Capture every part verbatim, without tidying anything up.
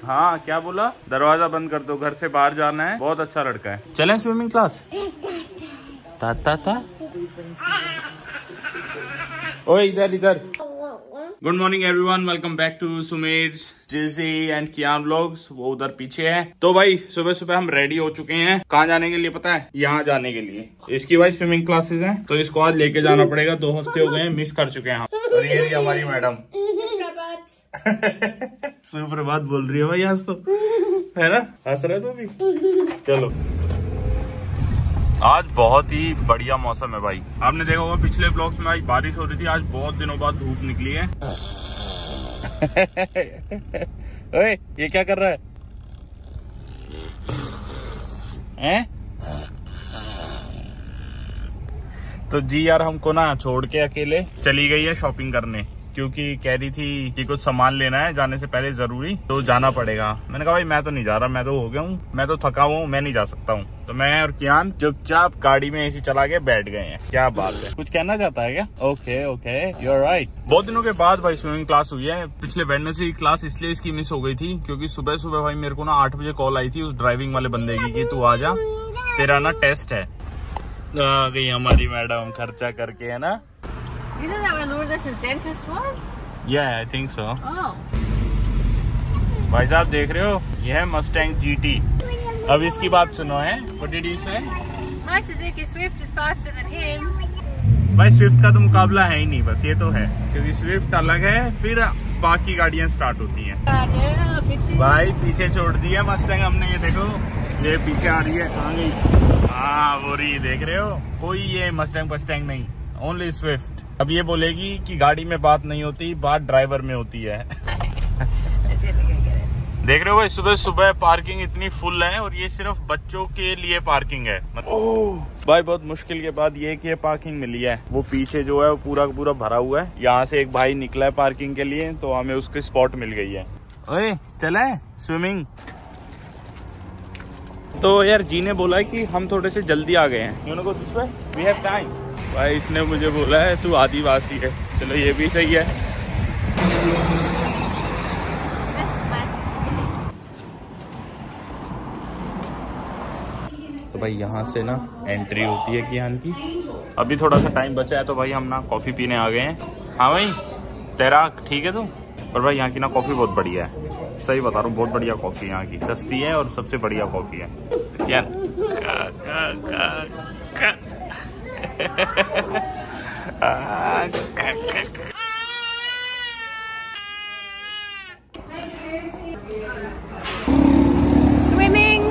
हाँ क्या बोला? दरवाजा बंद कर दो, घर से बाहर जाना है। बहुत अच्छा लड़का है। चलें स्विमिंग क्लास? ता ता ता ओए इधर इधर। Good morning everyone, welcome back to Sumesh Jessi and Kiyan vlogs. वो उधर पीछे है। तो भाई सुबह सुबह हम रेडी हो चुके हैं। कहाँ जाने के लिए पता है? यहाँ जाने के लिए। इसकी भाई स्विमिंग क्लासेस हैं, तो इसको आज लेके जाना पड़ेगा। दो हफ्ते हो गए हैं, मिस कर चुके हैं हम। और ये रही हमारी मैडम। सुप्रभात बोल रही है भाई आज तो, है ना? हंस रहे तो भी। चलो, आज बहुत ही बढ़िया मौसम है भाई। आपने देखा होगा पिछले ब्लॉग्स में आज बारिश हो रही थी, आज बहुत दिनों बाद धूप निकली है। ओए ये क्या कर रहा है? हैं? तो जी यार हमको ना छोड़ के अकेले चली गई है शॉपिंग करने, क्योंकि कह रही थी कि कुछ सामान लेना है जाने से पहले जरूरी, तो जाना पड़ेगा। मैंने कहा भाई मैं तो नहीं जा रहा, मैं तो हो गया हूँ, मैं तो थका हुआ हूँ, मैं नहीं जा सकता हूँ। तो मैं और कियान चुपचाप गाड़ी में एसी चला के बैठ गए हैं। क्या बात है, कुछ कहना चाहता है क्या? Okay okay you are right. बहुत दिनों के बाद भाई स्विमिंग क्लास हुई है। पिछले वेडनेसडे की क्लास इसलिए इसकी मिस हो गई थी, क्योंकि सुबह सुबह भाई मेरे को ना आठ बजे कॉल आई थी उस ड्राइविंग वाले बंदे की कि तू आ जा, तेरा ना टेस्ट है। आ गई हमारी मैडम खर्चा करके, है ना? You know that where Lourdes' dentist was? Yeah, I think so. Oh. भाई साहब देख रहे हो, ये है मस्टैंग जीटी। अब इसकी बात सुनो है। What did you say? My Suzuki Swift is faster than him. भाई स्विफ्ट का तो मुकाबला है ही नहीं, बस ये तो है, क्योंकि स्विफ्ट अलग है, फिर बाकी गाड़ियां स्टार्ट होती हैं। भाई पीछे छोड़ दी है मस्टैंग हमने, ये देखो ये पीछे आ रही है। कहाँ गई? हाँ वो रही, देख रहे हो? कोई ये मस्टैंग मस्टैंग नहीं, ओनली स्विफ्ट। अब ये बोलेगी कि गाड़ी में बात नहीं होती, बात ड्राइवर में होती है। देख रहे हो भाई सुबह सुबह पार्किंग इतनी फुल है, और ये सिर्फ बच्चों के लिए पार्किंग है। मतलब भाई बहुत मुश्किल के बाद ये कि ये पार्किंग मिली है। वो पीछे जो है वो पूरा पूरा भरा हुआ है। यहाँ से एक भाई निकला है पार्किंग के लिए, तो हमें उसकी स्पॉट मिल गई है। ओए चले स्विमिंग। तो यार जी ने बोला है कि हम थोड़े से जल्दी आ गए हैं। You know go this way, we have time. भाई इसने मुझे बोला है तू आदिवासी है। चलो ये भी सही है। तो भाई यहाँ से ना एंट्री होती है कियान की। अभी थोड़ा सा टाइम बचा है, तो भाई हम ना कॉफी पीने आ गए हैं। हाँ भाई तेरा ठीक है तू? पर भाई यहाँ की ना कॉफी बहुत बढ़िया है, सही बता रहा हूँ, बहुत बढ़िया कॉफी यहाँ की, सस्ती है और सबसे बढ़िया कॉफी है। क्या का, का, का, का। Swimming.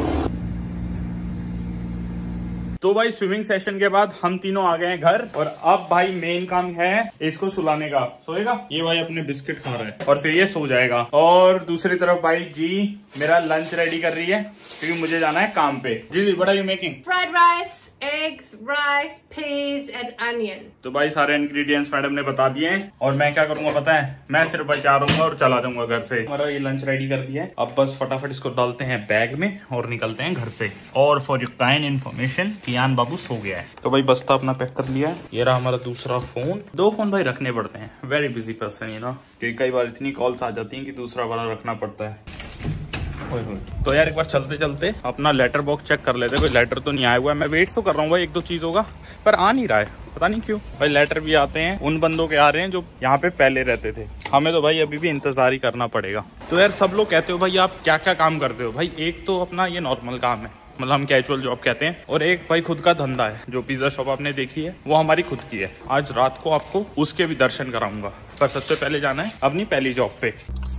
तो भाई स्विमिंग सेशन के बाद हम तीनों आ गए हैं घर, और अब भाई मेन काम है इसको सुलाने का। सोएगा ये भाई, अपने बिस्किट खा रहा है, और फिर ये सो जाएगा। और दूसरी तरफ भाई जी मेरा लंच रेडी कर रही है, क्योंकि मुझे जाना है काम पे। जी जी, what are you making? Fried rice, eggs, rice, peas and onion. तो भाई सारे इंग्रेडिएंट्स मैडम ने बता दिए हैं, और मैं क्या करूंगा पता है? मैं सिर्फ भाई तैयार होऊंगा और चला जाऊंगा घर से। हमारा ये लंच रेडी कर दिया है, अब बस फटाफट इसको डालते हैं बैग में और निकलते हैं घर से। और for your kind information, Kiyan बाबू सो गया है। तो भाई बस्ता अपना पैक कर लिया है। ये रहा हमारा दूसरा फोन। दो फोन भाई रखने पड़ते हैं, very busy person you know, क्योंकि कई बार इतनी कॉल्स आ जाती हैं कि दूसरा वाला रखना पड़ता है। तो यार एक बार चलते चलते अपना लेटर बॉक्स चेक कर लेते हैं, कोई लेटर तो नहीं आया हुआ है। मैं वेट तो कर रहा हूँ भाई, एक दो चीज होगा, पर आ नहीं रहा है, पता नहीं क्यों। भाई लेटर भी आते हैं, उन बंदों के आ रहे हैं जो यहाँ पे पहले रहते थे। हमें तो भाई अभी भी इंतजार ही करना पड़ेगा। तो यार सब लोग कहते हो भाई आप क्या क्या काम करते हो? भाई एक तो अपना ये नॉर्मल काम है, मतलब हम कैजुअल जॉब कहते हैं, और एक भाई खुद का धंधा है। जो पिज्जा शॉप आपने देखी है वो हमारी खुद की है। आज रात को आपको उसके भी दर्शन कराऊंगा, पर सबसे पहले जाना है अपनी पहली जॉब पे।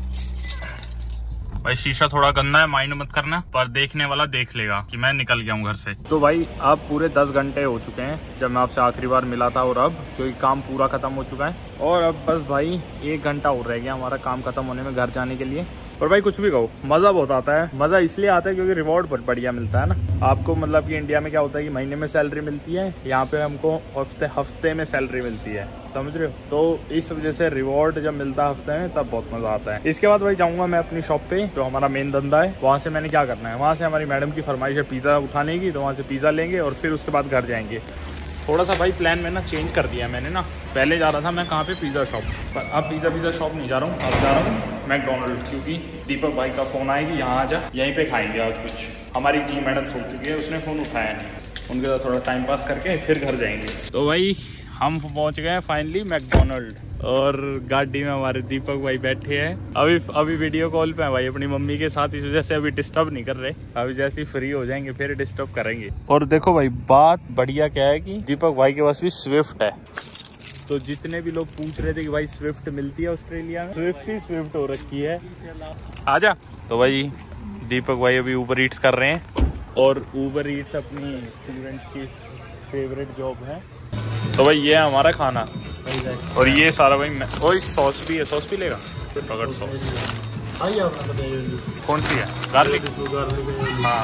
भाई शीशा थोड़ा गंदा है, माइंड मत करना, पर देखने वाला देख लेगा कि मैं निकल गया हूँ घर से। तो भाई अब पूरे दस घंटे हो चुके हैं जब मैं आपसे आखिरी बार मिला था, और अब क्योंकि काम पूरा खत्म हो चुका है, और अब बस भाई एक घंटा और रह गया हमारा काम खत्म होने में घर जाने के लिए। और भाई कुछ भी कहो, मजा बहुत आता है। मजा इसलिए आता है क्योंकि रिवॉर्ड बहुत बढ़िया मिलता है ना आपको। मतलब कि इंडिया में क्या होता है कि महीने में सैलरी मिलती है, यहाँ पे हमको हफ्ते हफ्ते में सैलरी मिलती है, समझ रहे हो? तो इस वजह से रिवॉर्ड जब मिलता है हफ्ते में, तब बहुत मजा आता है। इसके बाद भाई जाऊंगा मैं अपनी शॉप पे, जो हमारा मेन धंधा है। वहाँ से मैंने क्या करना है, वहाँ से हमारी मैडम की फरमाइश है पिज्जा उठाने की, तो वहाँ से पिज्जा लेंगे और फिर उसके बाद घर जाएंगे। थोड़ा सा भाई प्लान में ना चेंज कर दिया मैंने ना। पहले जा रहा था मैं कहाँ पे, पिज्जा शॉप, पर अब पिज्जा पिज्जा शॉप नहीं जा रहा हूँ। अब जा रहा हूँ मैकडोनल्ड, क्योंकि दीपक भाई का फोन आया कि यहाँ आ जा, यहीं पे खाएंगे आज कुछ। हमारी जी मैडम सो चुकी है, उसने फोन उठाया नहीं, उनके साथ थोड़ा टाइम पास करके फिर घर जाएंगे। तो भाई हम पहुंच गए फाइनली मैकडोनल्ड, और गाड़ी में हमारे दीपक भाई बैठे हैं। अभी अभी वीडियो कॉल पे हैं भाई अपनी मम्मी के साथ, इस वजह से अभी डिस्टर्ब नहीं कर रहे। अभी जैसे ही फ्री हो जाएंगे फिर डिस्टर्ब करेंगे। और देखो भाई बात बढ़िया क्या है कि दीपक भाई के पास भी स्विफ्ट है। तो जितने भी लोग पूछ रहे थे कि भाई स्विफ्ट मिलती है ऑस्ट्रेलिया में, स्विफ्ट ही स्विफ्ट हो रखी है। आजा। तो भाई दीपक भाई अभी ऊबर ईट्स कर रहे हैं, और ऊबर ईट्स अपनी स्टूडेंट्स की फेवरेट जॉब है। तो भाई ये है हमारा खाना, और ये सारा भाई और सॉस भी है। सॉस भी लेगा? पकड़ सॉस कौन सी है? गार्लिक। हाँ।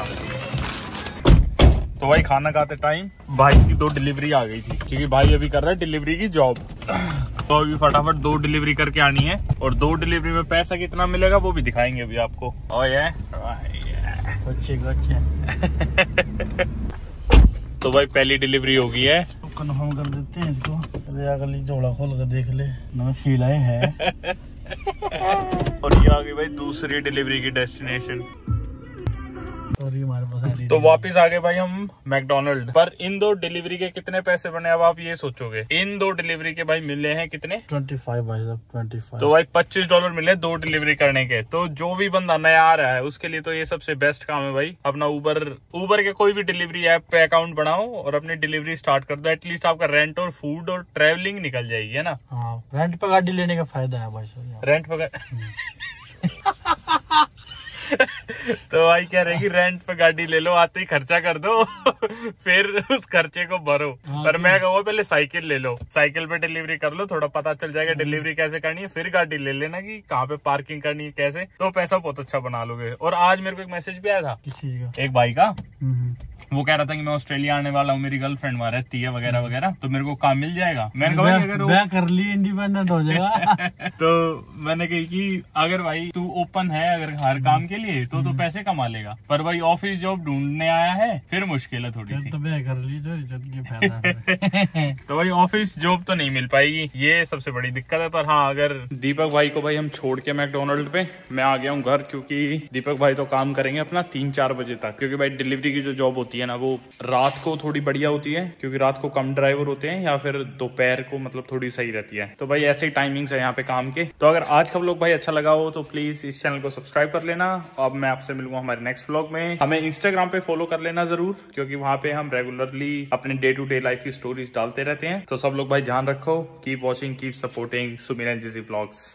तो भाई खाना खाते टाइम भाई की दो डिलीवरी आ गई थी, क्योंकि भाई अभी कर रहा है डिलीवरी की जॉब। तो अभी फटाफट दो डिलीवरी करके आनी है, और दो डिलीवरी में पैसा कितना मिलेगा वो भी दिखाएंगे अभी आपको। ओ ये अच्छे अच्छे। तो भाई पहली डिलीवरी हो गई है, कन्फर्म कर देते हैं इसको। अगली झोला खोल कर देख ले ना, सीलाए है। और ये आ गई भाई दूसरी डिलीवरी की डेस्टिनेशन। हमारे पास तो वापस आ गए भाई हम मैकडोनल्ड पर। इन दो डिलीवरी के कितने पैसे बने अब आप ये सोचोगे। इन दो डिलीवरी के भाई मिले हैं कितने? पच्चीस भाई साहब, पच्चीस। तो भाई पच्चीस डॉलर मिले दो डिलीवरी करने के। तो जो भी बंदा नया आ रहा है उसके लिए तो ये सबसे बेस्ट काम है भाई। अपना ऊबर ऊबर के कोई भी डिलीवरी ऐप पे अकाउंट बनाओ और अपनी डिलीवरी स्टार्ट कर दो। एटलीस्ट आपका रेंट और फूड और ट्रेवलिंग निकल जाएगी, है ना। हाँ, रेंट पे गाड़ी लेने का फायदा है भाई साहब। रेंट पे तो भाई कह रहे कि रेंट पे गाड़ी ले लो, आते ही खर्चा कर दो फिर उस खर्चे को भरो। हाँ, पर मैं कहूँगा पहले साइकिल ले लो, साइकिल पे डिलीवरी कर लो, थोड़ा पता चल जाएगा डिलीवरी कैसे करनी है। फिर गाड़ी ले लेना कि कहाँ पे पार्किंग करनी है कैसे, तो पैसा बहुत अच्छा बना लोगे। और आज मेरे को एक मैसेज भी आया था किसी का, एक भाई का, वो कह रहा था कि मैं ऑस्ट्रेलिया आने वाला हूँ, मेरी गर्लफ्रेंड वहाँ रहती है वगैरह वगैरह, तो मेरे को काम मिल जाएगा। मैंने कहा भाई अगर वो कर ली इंडिपेंडेंट हो जाएगा। तो मैंने कही कि अगर भाई तू ओपन है अगर हर काम के लिए तो तो पैसे कमा लेगा, पर भाई ऑफिस जॉब ढूंढने आया है फिर मुश्किल है थोड़ी सी। तो मैं कर ली तो की फायदा। तो भाई ऑफिस जॉब तो नहीं मिल पाएगी, ये सबसे बड़ी दिक्कत है। पर हाँ, अगर दीपक भाई को भाई हम छोड़ के मैकडोनल्ड पे मैं आ गया हूँ घर, क्योंकि दीपक भाई तो काम करेंगे अपना तीन चार बजे तक, क्योंकि भाई डिलीवरी की जो जॉब होती है ना वो रात को थोड़ी बढ़िया होती है, क्योंकि रात को कम ड्राइवर होते हैं, या फिर दोपहर को मतलब थोड़ी सही रहती है। तो भाई ऐसे टाइमिंग्स है यहाँ पे काम के। तो अगर आज का व्लॉग भाई अच्छा लगा हो तो प्लीज इस चैनल को सब्सक्राइब कर लेना। अब मैं आपसे मिलूंगा हमारे नेक्स्ट व्लॉग में। हमें इंस्टाग्राम पे फॉलो कर लेना जरूर, क्योंकि वहाँ पे हम रेगुलरली अपने डे टू डे लाइफ की स्टोरीज डालते रहते हैं। तो सब लोग भाई ध्यान रखो, कीप वॉचिंग, कीप सपोर्टिंग सुमिरन जी व्लॉग्स।